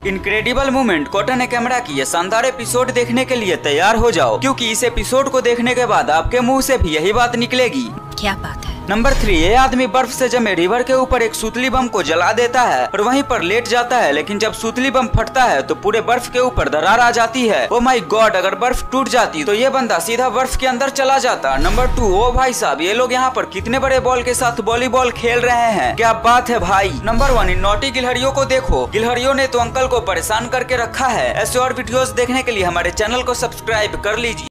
Incredible movement caught on a camera की ये शानदार एपिसोड देखने के लिए तैयार हो जाओ, क्योंकि इस एपिसोड को देखने के बाद आपके मुंह से भी यही बात निकलेगी। क्या बात है? नंबर 3, ये आदमी बर्फ से जमे रिवर के ऊपर एक सूतली बम को जला देता है और वहीं पर लेट जाता है, लेकिन जब सूतली बम फटता है तो पूरे बर्फ के ऊपर दरार आ जाती है। ओ माय गॉड, अगर बर्फ टूट जाती तो ये बंदा सीधा बर्फ के अंदर चला जाता। नंबर 2, ओ भाई साहब, ये लोग यहाँ पर कितने बड़े बॉल के साथ वॉलीबॉल खेल रहे हैं, क्या बात है भाई। नंबर 1, इन नॉटी गिलहरियों को देखो, गिलहरियों ने तो अंकल को परेशान करके रखा है। ऐसे और वीडियोस देखने के लिए हमारे चैनल को सब्सक्राइब कर लीजिए।